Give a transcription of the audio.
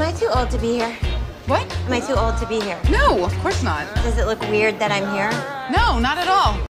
I too old to be here? What? Am I too old to be here? No, of course not. Does it look weird that I'm here? No, not at all.